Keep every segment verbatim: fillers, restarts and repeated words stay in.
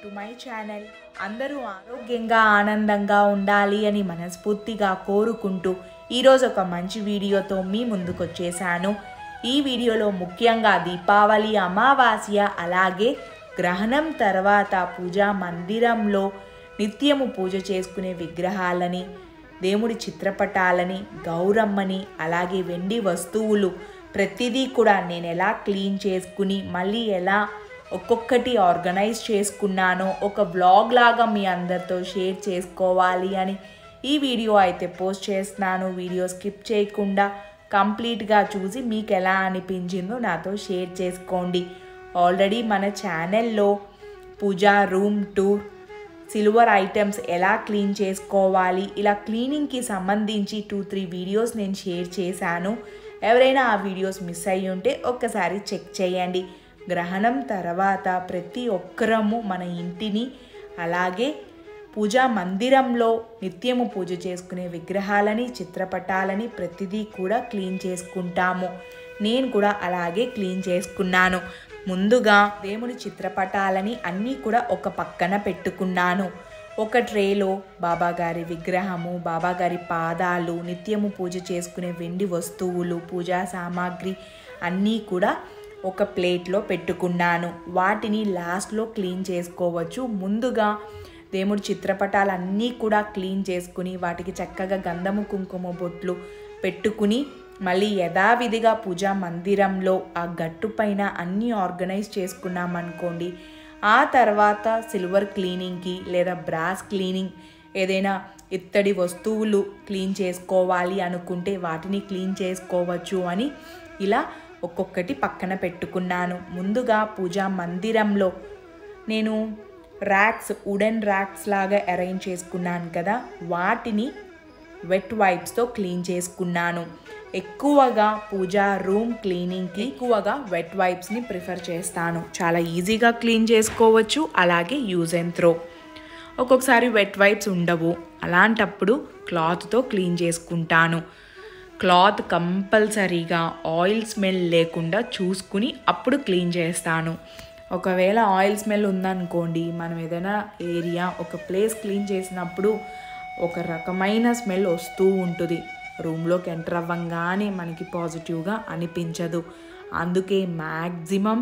To my channel. అందరూ ఆరోగ్యంగా ఆనందంగా ఉండాలి అని మనస్ఫూర్తిగా కోరుకుంటూ ఈరోజు ఒక మంచి వీడియోతో మీ ముందుకు వచ్చేసాను. ఈ వీడియోలో ముఖ్యంగా దీపావళి అమావాస్య అలాగే గ్రహణం తర్వాత పూజా మందిరంలో నిత్యము పూజ చేసుకునే విగ్రహాలని, దేవుడి చిత్రపటాలని, గౌరమ్మని, అలాగే వెండి వస్తువులు ప్రతిదీ కూడా నేను ఎలా క్లీన్ చేసుకుని మళ్ళీ ఎలా ఒక్కొక్కటి ఆర్గనైజ్ చేసుకున్నానో ఒక వ్లాగ్ లాగా మీ అందరితో షేర్ చేసుకోవాలి అని ఈ వీడియో అయితే పోస్ట్ చేస్తున్నాను. వీడియో స్కిప్ చేయకుండా కంప్లీట్గా చూసి మీకు ఎలా అనిపించిందో నాతో షేర్ చేసుకోండి. ఆల్రెడీ మన ఛానల్లో puja room tour, silver items ఎలా క్లీన్ చేసుకోవాలి, ఇలా క్లీనింగ్కి సంబంధించి టూ త్రీ వీడియోస్ నేను షేర్ చేశాను. ఎవరైనా ఆ వీడియోస్ మిస్ అయ్యి ఉంటే ఒక్కసారి చెక్ చేయండి. గ్రహణం తర్వాత ప్రతి ఒక్కరము మన ఇంటిని అలాగే పూజా మందిరంలో నిత్యము పూజ చేసుకునే విగ్రహాలని, చిత్రపటాలని ప్రతిదీ కూడా క్లీన్ చేసుకుంటాము. నేను కూడా అలాగే క్లీన్ చేసుకున్నాను. ముందుగా దేవుని చిత్రపటాలని అన్నీ కూడా ఒక పక్కన పెట్టుకున్నాను. ఒక ట్రేలో బాబాగారి విగ్రహము, బాబాగారి పాదాలు, నిత్యము పూజ చేసుకునే వెండి వస్తువులు, పూజా సామాగ్రి అన్నీ కూడా ఒక ప్లేట్లో పెట్టుకున్నాను. వాటిని లాస్ట్లో క్లీన్ చేసుకోవచ్చు. ముందుగా దేవుడి చిత్రపటాలన్నీ కూడా క్లీన్ చేసుకుని వాటికి చక్కగా గంధము కుంకుమ బొట్లు పెట్టుకుని మళ్ళీ యథావిధిగా పూజా మందిరంలో ఆ గట్టు పైన అన్నీ ఆర్గనైజ్ చేసుకున్నామనుకోండి. ఆ తర్వాత సిల్వర్ క్లీనింగ్కి లేదా బ్రాస్ క్లీనింగ్, ఏదైనా ఇత్తడి వస్తువులు క్లీన్ చేసుకోవాలి అనుకుంటే వాటిని క్లీన్ చేసుకోవచ్చు అని ఇలా ఒక్కొక్కటి పక్కన పెట్టుకున్నాను. ముందుగా పూజా మందిరంలో నేను ర్యాక్స్, వుడెన్ ర్యాక్స్ లాగా అరేంజ్ చేసుకున్నాను కదా, వాటిని వెట్ వైప్స్తో క్లీన్ చేసుకున్నాను. ఎక్కువగా పూజా రూమ్ క్లీనింగ్కి ఎక్కువగా వెట్ వైప్స్ని ప్రిఫర్ చేస్తాను. చాలా ఈజీగా క్లీన్ చేసుకోవచ్చు, అలాగే యూజ్ అండ్ త్రో. ఒక్కొక్కసారి వెట్ వైప్స్ ఉండవు, అలాంటప్పుడు క్లాత్తో క్లీన్ చేసుకుంటాను. క్లాత్ కంపల్సరీగా ఆయిల్ స్మెల్ లేకుండా చూసుకుని అప్పుడు క్లీన్ చేస్తాను. ఒకవేళ ఆయిల్ స్మెల్ ఉందనుకోండి, మనం ఏదైనా ఏరియా ఒక ప్లేస్ క్లీన్ చేసినప్పుడు ఒక రకమైన స్మెల్ వస్తూ ఉంటుంది. రూమ్లోకి ఎంటర్ అవ్వంగానే మనకి పాజిటివ్గా అనిపించదు. అందుకే మ్యాక్సిమం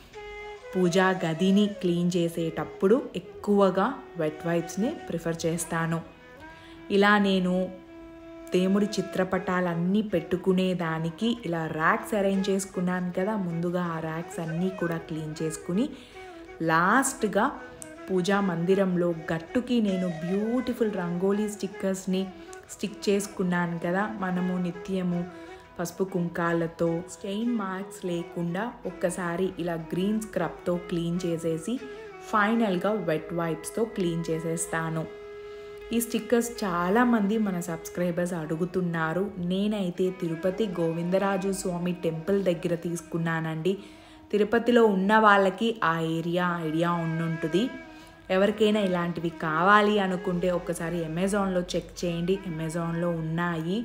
పూజా గదిని క్లీన్ చేసేటప్పుడు ఎక్కువగా వెట్ వైప్స్ని ప్రిఫర్ చేస్తాను. ఇలా నేను దేవుడి చిత్రపటాలన్నీ పెట్టుకునేదానికి ఇలా ర్యాక్స్ అరేంజ్ చేసుకున్నాను కదా, ముందుగా ఆ ర్యాక్స్ అన్నీ కూడా క్లీన్ చేసుకుని లాస్ట్గా పూజా మందిరంలో గట్టుకి నేను బ్యూటిఫుల్ రంగోలీ స్టిక్కర్స్ని స్టిక్ చేసుకున్నాను కదా. మనము నిత్యము పసుపు కుంకాలతో స్టెయిన్ మార్క్స్ లేకుండా ఒక్కసారి ఇలా గ్రీన్ స్క్రబ్తో క్లీన్ చేసేసి ఫైనల్గా వెట్ వైప్స్తో క్లీన్ చేసేస్తాను. ఈ స్టిక్కర్స్ చాలామంది మన సబ్స్క్రైబర్స్ అడుగుతున్నారు. నేనైతే తిరుపతి గోవిందరాజు స్వామి టెంపుల్ దగ్గర తీసుకున్నానండి. తిరుపతిలో ఉన్న వాళ్ళకి ఆ ఏరియా ఐడియా ఉండుంటుంది. ఎవరికైనా ఇలాంటివి కావాలి అనుకుంటే ఒకసారి అమెజాన్లో చెక్ చేయండి. అమెజాన్లో ఉన్నాయి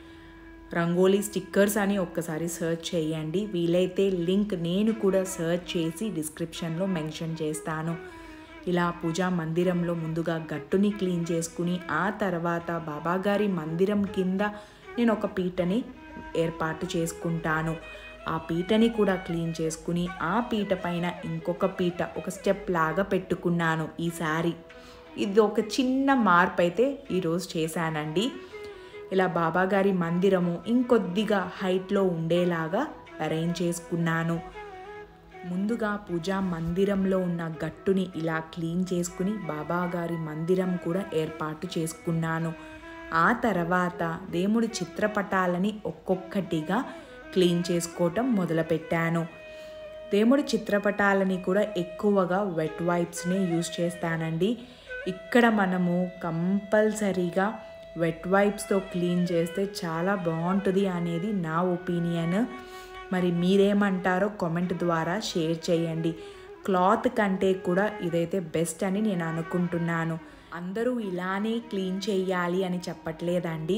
రంగోలీ స్టిక్కర్స్ అని ఒక్కసారి సర్చ్ చేయండి. వీలైతే లింక్ నేను కూడా సర్చ్ చేసి డిస్క్రిప్షన్లో మెన్షన్ చేస్తాను. ఇలా పూజా మందిరంలో ముందుగా గట్టుని క్లీన్ చేసుకుని ఆ తర్వాత బాబాగారి మందిరం కింద నేను ఒక పీటని ఏర్పాటు చేసుకుంటాను. ఆ పీటని కూడా క్లీన్ చేసుకుని ఆ పీట పైన ఇంకొక పీట ఒక స్టెప్ లాగా పెట్టుకున్నాను. ఈసారి ఇది ఒక చిన్న మార్పు అయితే ఈరోజు చేశానండి. ఇలా బాబాగారి మందిరము ఇంకొద్దిగా హైట్లో ఉండేలాగా అరేంజ్ చేసుకున్నాను. ముందుగా పూజా మందిరంలో ఉన్న గట్టుని ఇలా క్లీన్ చేసుకుని బాబాగారి మందిరం కూడా ఏర్పాటు చేసుకున్నాను. ఆ తర్వాత దేవుడి చిత్రపటాలని ఒక్కొక్కటిగా క్లీన్ చేసుకోవటం మొదలుపెట్టాను. దేవుడి చిత్రపటాలని కూడా ఎక్కువగా వెట్ వైప్స్నే యూజ్ చేస్తానండి. ఇక్కడ మనము కంపల్సరీగా వెట్ వైప్స్తో క్లీన్ చేస్తే చాలా బాగుంటుంది అనేది నా ఒపీనియన్. మరి మీరేమంటారో కామెంట్ ద్వారా షేర్ చేయండి. క్లాత్ కంటే కూడా ఇదైతే బెస్ట్ అని నేను అనుకుంటున్నాను. అందరూ ఇలానే క్లీన్ చేయాలి అని చెప్పట్లేదండి.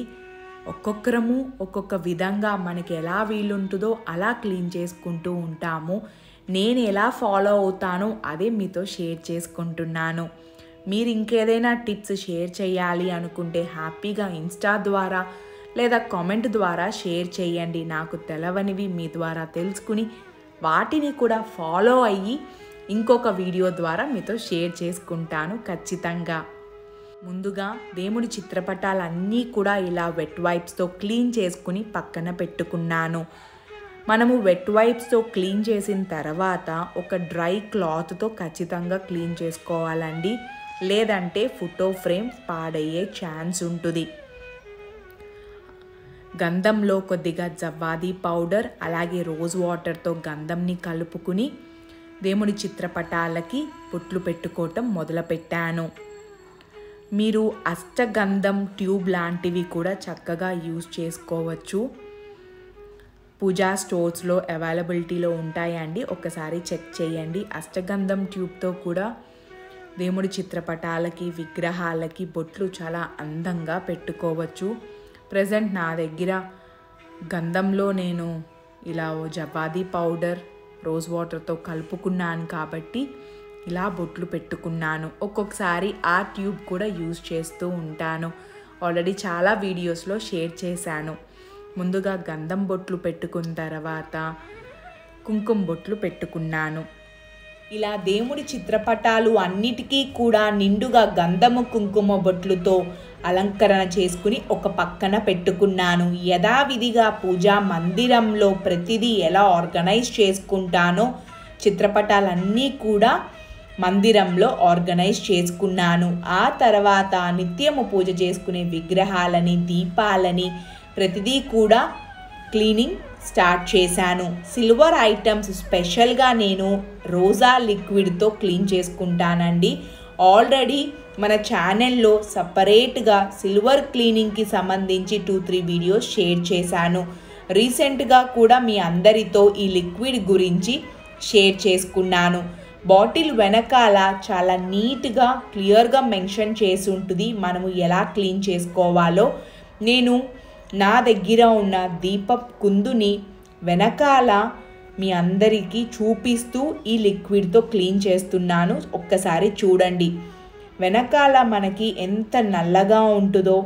ఒక్కొక్కరము ఒక్కొక్క విధంగా మనకి ఎలా వీలుంటుందో అలా క్లీన్ చేసుకుంటూ ఉంటాము. నేను ఎలా ఫాలో అవుతానో అదే మీతో షేర్ చేసుకుంటున్నాను. మీరు ఇంకేదైనా టిప్స్ షేర్ చేయాలి అనుకుంటే హ్యాపీగా ఇన్స్టా ద్వారా లేదా కామెంట్ ద్వారా షేర్ చేయండి. నాకు తెలవనివి మీ ద్వారా తెలుసుకుని వాటిని కూడా ఫాలో అయ్యి ఇంకొక వీడియో ద్వారా మీతో షేర్ చేసుకుంటాను ఖచ్చితంగా. ముందుగా దేవుడి చిత్రపటాలన్నీ కూడా ఇలా వెట్ వైప్స్తో క్లీన్ చేసుకుని పక్కన పెట్టుకున్నాను. మనము వెట్ వైప్స్తో క్లీన్ చేసిన తర్వాత ఒక డ్రై క్లాత్తో ఖచ్చితంగా క్లీన్ చేసుకోవాలండి, లేదంటే ఫోటో ఫ్రేమ్స్ పాడయ్యే ఛాన్స్ ఉంటుంది. గంధంలో కొద్దిగా జవ్వాది పౌడర్ అలాగే రోజ్ వాటర్తో గంధంని కలుపుకుని దేవుడి చిత్రపటాలకి బొట్లు పెట్టుకోవటం మొదలుపెట్టాను. మీరు అష్టగంధం ట్యూబ్ లాంటివి కూడా చక్కగా యూజ్ చేసుకోవచ్చు. పూజా స్టోర్స్లో అవైలబిలిటీలో ఉంటాయండి, ఒకసారి చెక్ చేయండి. అష్టగంధం ట్యూబ్తో కూడా దేవుడి చిత్రపటాలకి విగ్రహాలకి బొట్లు చాలా అందంగా పెట్టుకోవచ్చు. ప్రజెంట్ నా దగ్గర గంధంలో నేను ఇలా జవ్వాది పౌడర్ రోజ్ వాటర్తో కలుపుకున్నాను కాబట్టి ఇలా బొట్లు పెట్టుకున్నాను. ఒక్కొక్కసారి ఆ ట్యూబ్ కూడా యూజ్ చేస్తూ ఉంటాను. ఆల్రెడీ చాలా వీడియోస్లో షేర్ చేశాను. ముందుగా గంధం బొట్లు పెట్టుకున్న తర్వాత కుంకుమ బొట్లు పెట్టుకున్నాను. ఇలా దేవుడి చిత్రపటాలు అన్నిటికీ కూడా నిండుగా గంధము కుంకుమ బొట్లుతో అలంకరణ చేసుకుని ఒక పక్కన పెట్టుకున్నాను. యథావిధిగా పూజా మందిరంలో ప్రతిదీ ఎలా ఆర్గనైజ్ చేసుకుంటానో చిత్రపటాలన్నీ కూడా మందిరంలో ఆర్గనైజ్ చేసుకున్నాను. ఆ తర్వాత నిత్యము పూజ చేసుకునే విగ్రహాలని దీపాలని ప్రతిదీ కూడా క్లీనింగ్ స్టార్ట్ చేశాను. సిల్వర్ ఐటమ్స్ స్పెషల్గా నేను రోజా లిక్విడ్తో క్లీన్ చేసుకుంటానండి. ఆల్రెడీ మన ఛానల్లో సపరేట్గా సిల్వర్ క్లీనింగ్కి సంబంధించి టూ త్రీ వీడియోస్ షేర్ చేశాను. రీసెంట్గా కూడా మీ అందరితో ఈ లిక్విడ్ గురించి షేర్ చేసుకున్నాను. బాటిల్ వెనకాల చాలా నీట్గా క్లియర్గా మెన్షన్ చేసి ఉంటుంది మనము ఎలా క్లీన్ చేసుకోవాలో. నేను నా దగ్గర ఉన్న దీపప్ కుందుని వెనకాల మీ అందరికీ చూపిస్తూ ఈ లిక్విడ్తో క్లీన్ చేస్తున్నాను. ఒక్కసారి చూడండి, వెనకాల మనకి ఎంత నల్లగా ఉంటుందో.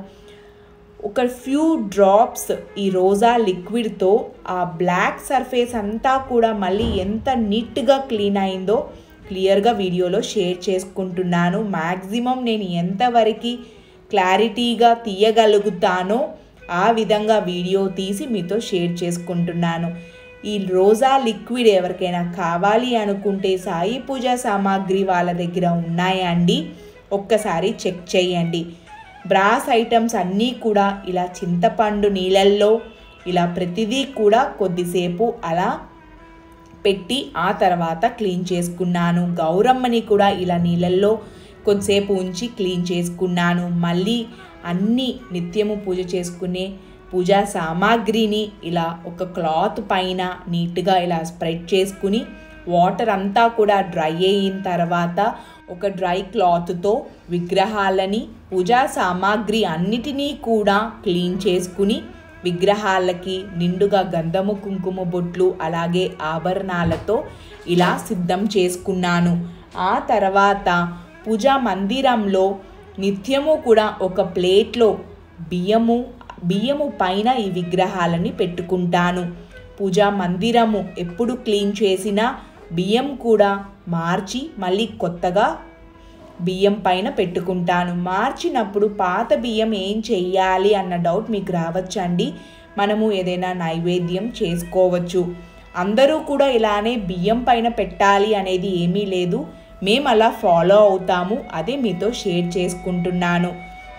ఒక ఫ్యూ డ్రాప్స్ ఈ రోజా లిక్విడ్తో ఆ బ్లాక్ సర్ఫేస్ అంతా కూడా మళ్ళీ ఎంత నీట్గా క్లీన్ అయిందో క్లియర్గా వీడియోలో షేర్ చేసుకుంటున్నాను. మ్యాక్సిమం నేను ఎంతవరకు క్లారిటీగా తీయగలుగుతానో ఆ విధంగా వీడియో తీసి మీతో షేర్ చేసుకుంటున్నాను. ఈ రోజా లిక్విడ్ ఎవరికైనా కావాలి అనుకుంటే సాయి పూజ సామాగ్రి వాళ్ళ దగ్గర ఉన్నాయండి, ఒక్కసారి చెక్ చేయండి. బ్రాస్ ఐటమ్స్ అన్నీ కూడా ఇలా చింతపండు నీళ్ళల్లో ఇలా ప్రతిదీ కూడా కొద్దిసేపు అలా పెట్టి ఆ తర్వాత క్లీన్ చేసుకున్నాను. గౌరమ్మని కూడా ఇలా నీళ్ళల్లో కొద్దిసేపు ఉంచి క్లీన్ చేసుకున్నాను. మళ్ళీ అన్ని నిత్యము పూజ చేసుకునే పూజా సామాగ్రిని ఇలా ఒక క్లాత్ పైన నీట్గా ఇలా స్ప్రెడ్ చేసుకుని వాటర్ అంతా కూడా డ్రై అయిన తర్వాత ఒక డ్రై క్లాత్తో విగ్రహాలని పూజా సామాగ్రి అన్నిటినీ కూడా క్లీన్ చేసుకుని విగ్రహాలకి నిండుగా గంధము కుంకుమ బొట్లు అలాగే ఆభరణాలతో ఇలా సిద్ధం చేసుకున్నాను. ఆ తర్వాత పూజా మందిరంలో నిత్యము కూడా ఒక ప్లేట్లో బియ్యము బియ్యము పైన ఈ విగ్రహాలని పెట్టుకుంటాను. పూజా మందిరము ఎప్పుడు క్లీన్ చేసినా బియ్యం కూడా మార్చి మళ్ళీ కొత్తగా బియ్యం పైన పెట్టుకుంటాను. మార్చినప్పుడు పాత బియ్యం ఏం చెయ్యాలి అన్న డౌట్ మీకు రావచ్చండి. మనము ఏదైనా నైవేద్యం చేసుకోవచ్చు. అందరూ కూడా ఇలానే బియ్యం పైన పెట్టాలి అనేది ఏమీ లేదు. మేము అలా ఫాలో అవుతాము, అదే మీతో షేర్ చేసుకుంటున్నాను.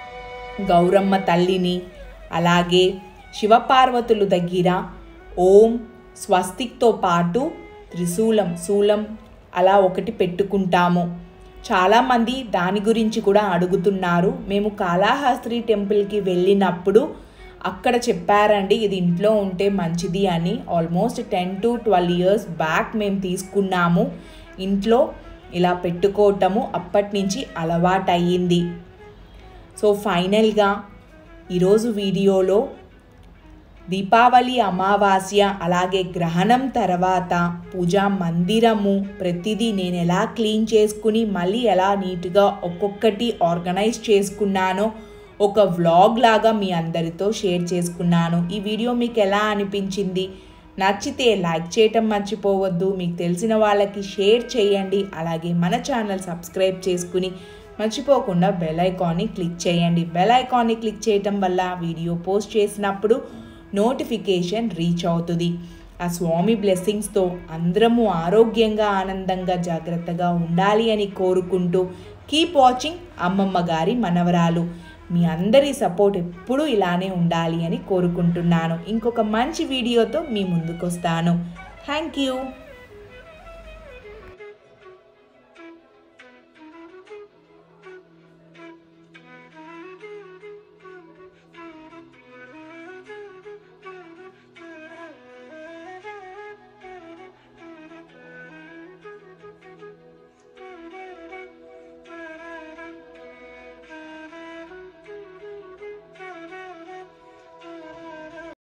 గౌరమ్మ తల్లిని అలాగే శివపార్వతుల దగ్గర ఓం స్వస్తిక్తో పాటు త్రిశూలం శూలం అలా ఒకటి పెట్టుకుంటాము. చాలామంది దాని గురించి కూడా అడుగుతున్నారు. మేము కాళహస్తి టెంపుల్కి వెళ్ళినప్పుడు అక్కడ చెప్పారండి ఇది ఇంట్లో ఉంటే మంచిది అని. Almost ten to twelve years back మేము తీసుకున్నాము. ఇంట్లో ఇలా పెట్టుకోవటము అప్పటి నుంచి అలవాటు అయ్యింది. సో ఫైనల్గా ఈరోజు వీడియోలో దీపావళి అమావాస్య అలాగే గ్రహణం తర్వాత పూజా మందిరము ప్రతిదీ నేను ఎలా క్లీన్ చేసుకుని మళ్ళీ ఎలా నీట్గా ఒక్కొక్కటి ఆర్గనైజ్ చేసుకున్నానో ఒక వ్లాగ్ లాగా మీ అందరితో షేర్ చేసుకున్నాను. ఈ వీడియో మీకు ఎలా అనిపించింది? నచ్చితే లైక్ చేయటం మర్చిపోవద్దు. మీకు తెలిసిన వాళ్ళకి షేర్ చేయండి. అలాగే మన ఛానల్ సబ్స్క్రైబ్ చేసుకుని మర్చిపోకుండా బెల్ ఐకాన్ని క్లిక్ చేయండి. బెల్ ఐకాన్ని క్లిక్ చేయటం వల్ల వీడియో పోస్ట్ చేసినప్పుడు నోటిఫికేషన్ రీచ్ అవుతుంది. ఆ స్వామి బ్లెస్సింగ్స్తో అందరము ఆరోగ్యంగా ఆనందంగా జాగ్రత్తగా ఉండాలి అని కోరుకుంటూ కీప్ వాచింగ్ అమ్మమ్మ గారి మనవరాలు. మీ అందరి సపోర్ట్ ఎప్పుడూ ఇలానే ఉండాలి అని కోరుకుంటున్నాను. ఇంకొక మంచి వీడియోతో మీ ముందుకు వస్తాను. Thank you.